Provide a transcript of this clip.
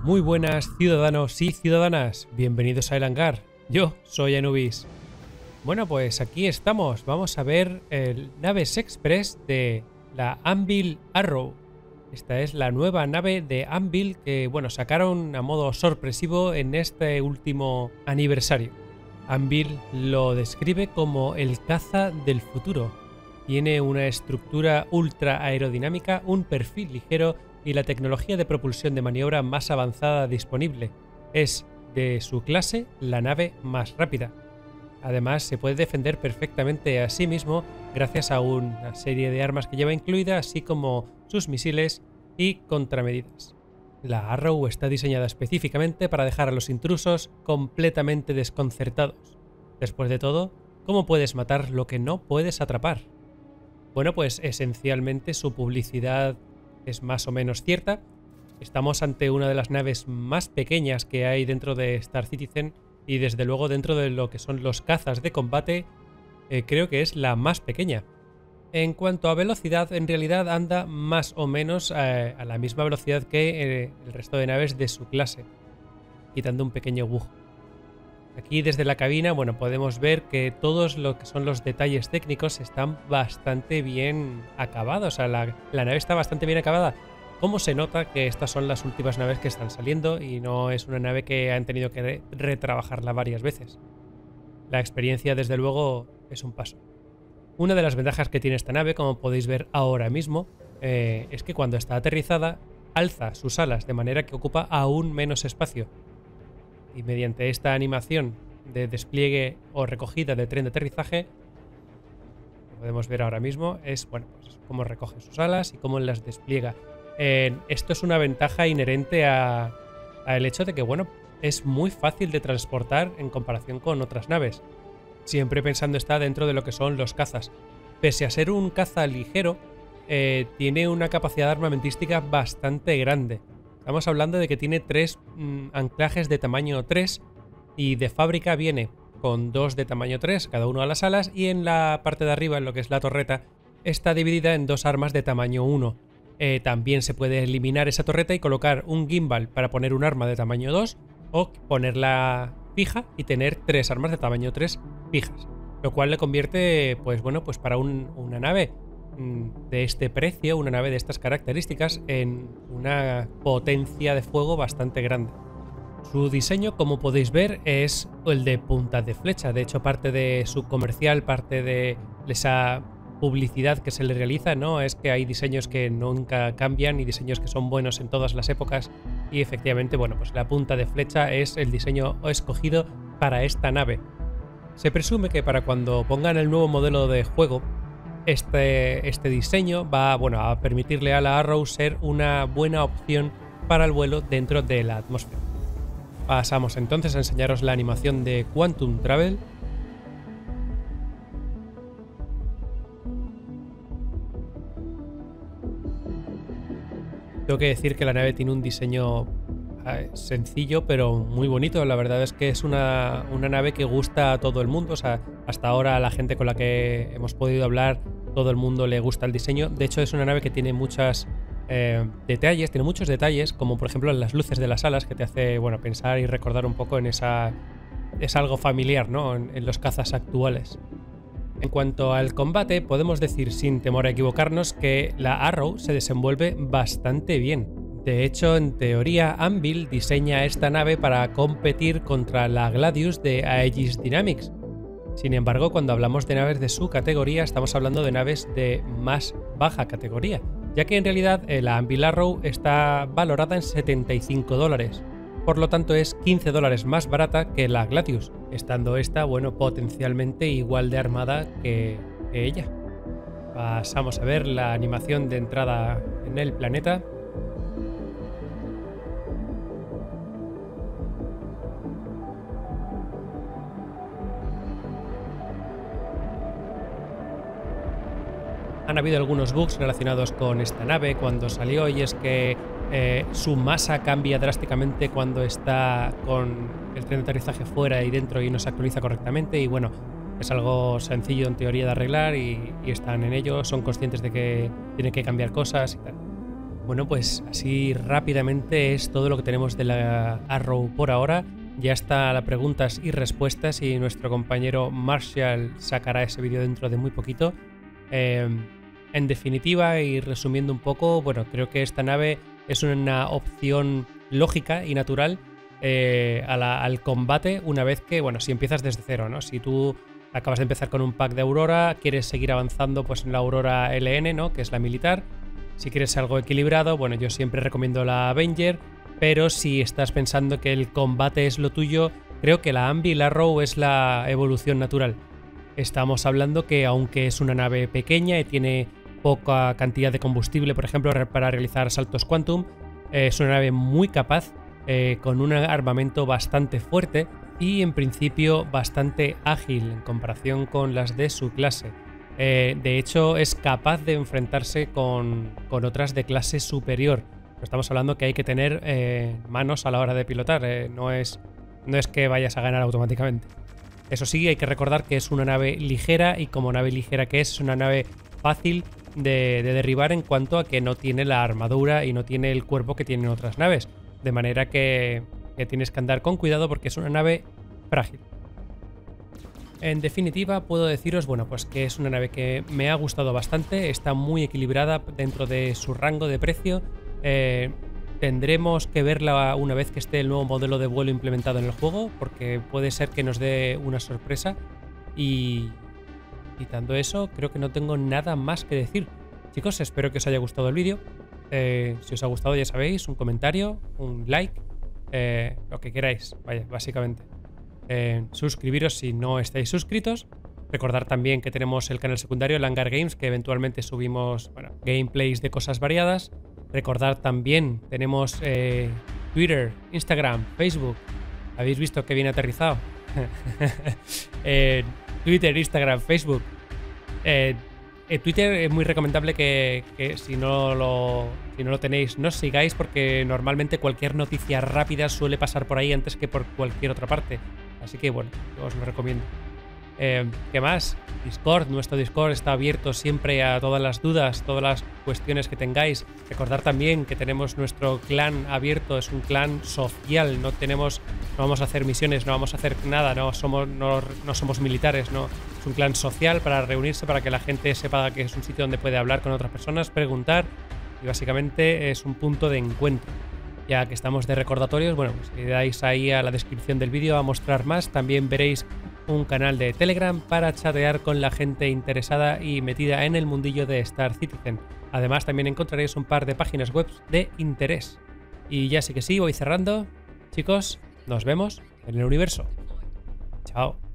Muy buenas ciudadanos y ciudadanas, bienvenidos a El Hangar. Yo soy Anubis. Bueno, pues aquí estamos, vamos a ver el Naves Express de la Anvil Arrow. Esta es la nueva nave de Anvil que, bueno, sacaron a modo sorpresivo en este último aniversario. Anvil lo describe como el caza del futuro. Tiene una estructura ultra aerodinámica, un perfil ligero y la tecnología de propulsión de maniobra más avanzada disponible. Es, de su clase, la nave más rápida. Además, se puede defender perfectamente a sí mismo gracias a una serie de armas que lleva incluida, así como sus misiles y contramedidas. La Arrow está diseñada específicamente para dejar a los intrusos completamente desconcertados. Después de todo, ¿cómo puedes matar lo que no puedes atrapar? Bueno, pues esencialmente su publicidad es más o menos cierta. Estamos ante una de las naves más pequeñas que hay dentro de Star Citizen y desde luego dentro de lo que son los cazas de combate, creo que es la más pequeña. En cuanto a velocidad, en realidad anda más o menos a la misma velocidad que el resto de naves de su clase, quitando un pequeño bug. Aquí desde la cabina, bueno, podemos ver que todos lo que son los detalles técnicos están bastante bien acabados. O sea, la nave está bastante bien acabada. ¿Cómo se nota que estas son las últimas naves que están saliendo y no es una nave que han tenido que retrabajarla varias veces? La experiencia, desde luego, es un paso. Una de las ventajas que tiene esta nave, como podéis ver ahora mismo, es que cuando está aterrizada, alza sus alas de manera que ocupa aún menos espacio. Y mediante esta animación de despliegue o recogida de tren de aterrizaje, lo podemos ver ahora mismo, es bueno, pues cómo recoge sus alas y cómo las despliega. Esto es una ventaja inherente al hecho de que, bueno, es muy fácil de transportar en comparación con otras naves. Siempre pensando está dentro de lo que son los cazas. Pese a ser un caza ligero, tiene una capacidad armamentística bastante grande. Estamos hablando de que tiene 3 anclajes de tamaño 3 y de fábrica viene con 2 de tamaño 3, cada uno a las alas, y en la parte de arriba, en lo que es la torreta, está dividida en 2 armas de tamaño 1. También se puede eliminar esa torreta y colocar un gimbal para poner un arma de tamaño 2 o ponerla fija y tener 3 armas de tamaño 3 fijas, lo cual le convierte, pues bueno, pues para una nave de este precio, una nave de estas características, en una potencia de fuego bastante grande. Su diseño, como podéis ver, es el de punta de flecha. De hecho, parte de su comercial, parte de esa publicidad que se le realiza, ¿no? Es que hay diseños que nunca cambian y diseños que son buenos en todas las épocas, y efectivamente, bueno, pues la punta de flecha es el diseño escogido para esta nave. Se presume que para cuando pongan el nuevo modelo de juego, este diseño va, bueno, a permitirle a la Arrow ser una buena opción para el vuelo dentro de la atmósfera. Pasamos entonces a enseñaros la animación de Quantum Travel. Tengo que decir que la nave tiene un diseño sencillo pero muy bonito. La verdad es que es una nave que gusta a todo el mundo. O sea, hasta ahora a la gente con la que hemos podido hablar, todo el mundo le gusta el diseño. De hecho, es una nave que tiene muchos detalles, como por ejemplo las luces de las alas, que te hace, bueno, pensar y recordar un poco en esa... Es algo familiar, ¿no? En los cazas actuales. En cuanto al combate, podemos decir sin temor a equivocarnos que la Arrow se desenvuelve bastante bien. De hecho, en teoría, Anvil diseña esta nave para competir contra la Gladius de Aegis Dynamics. Sin embargo, cuando hablamos de naves de su categoría, estamos hablando de naves de más baja categoría, ya que en realidad la Anvil Arrow está valorada en $75. Por lo tanto, es $15 más barata que la Gladius, estando esta, bueno, potencialmente igual de armada que ella. Pasamos a ver la animación de entrada en el planeta. Han habido algunos bugs relacionados con esta nave cuando salió, y es que su masa cambia drásticamente cuando está con el tren de aterrizaje fuera y dentro y no se actualiza correctamente, y bueno, es algo sencillo en teoría de arreglar y están en ello, son conscientes de que tienen que cambiar cosas y tal. Bueno, pues así rápidamente es todo lo que tenemos de la Arrow por ahora. Ya está las preguntas y respuestas y nuestro compañero Marshall sacará ese vídeo dentro de muy poquito. En definitiva y resumiendo un poco, bueno, creo que esta nave es una opción lógica y natural al combate una vez que, bueno, si empiezas desde cero, ¿no? Si tú acabas de empezar con un pack de Aurora, quieres seguir avanzando pues en la Aurora LN, ¿no? Que es la militar. Si quieres algo equilibrado, bueno, yo siempre recomiendo la Avenger, pero si estás pensando que el combate es lo tuyo, creo que la Anvil Arrow es la evolución natural. Estamos hablando que aunque es una nave pequeña y tiene poca cantidad de combustible, por ejemplo, para realizar saltos Quantum, es una nave muy capaz, con un armamento bastante fuerte y en principio bastante ágil en comparación con las de su clase. De hecho, es capaz de enfrentarse con otras de clase superior. Estamos hablando que hay que tener manos a la hora de pilotar. No es que vayas a ganar automáticamente. Eso sí, hay que recordar que es una nave ligera y como nave ligera que es una nave fácil de derribar en cuanto a que no tiene la armadura y no tiene el cuerpo que tienen otras naves. De manera que tienes que andar con cuidado porque es una nave frágil. En definitiva, puedo deciros, bueno, pues que es una nave que me ha gustado bastante, está muy equilibrada dentro de su rango de precio. Tendremos que verla una vez que esté el nuevo modelo de vuelo implementado en el juego, porque puede ser que nos dé una sorpresa. Y quitando eso, creo que no tengo nada más que decir. Chicos, espero que os haya gustado el vídeo. Si os ha gustado, ya sabéis, un comentario, un like, lo que queráis, vaya, básicamente. Suscribiros si no estáis suscritos. Recordar también que tenemos el canal secundario, el Hangar Games, que eventualmente subimos, bueno, gameplays de cosas variadas. Recordar también, tenemos Twitter, Instagram, Facebook. ¿Habéis visto que viene aterrizado? Twitter, Instagram, Facebook. Twitter es muy recomendable que si no lo tenéis, no os sigáis, porque normalmente cualquier noticia rápida suele pasar por ahí antes que por cualquier otra parte. Así que bueno, os lo recomiendo. ¿Qué más? Discord, nuestro Discord está abierto siempre a todas las dudas, todas las cuestiones que tengáis. Recordar también que tenemos nuestro clan abierto, es un clan social, no vamos a hacer misiones, no vamos a hacer nada, no somos militares, no. Es un clan social para reunirse, para que la gente sepa que es un sitio donde puede hablar con otras personas, preguntar, y básicamente es un punto de encuentro. Ya que estamos de recordatorios, bueno, pues si dais ahí a la descripción del vídeo a mostrar más, también veréis un canal de Telegram para chatear con la gente interesada y metida en el mundillo de Star Citizen. Además, también encontraréis un par de páginas web de interés. Y ya sí que sí, voy cerrando. Chicos, nos vemos en el universo. Chao.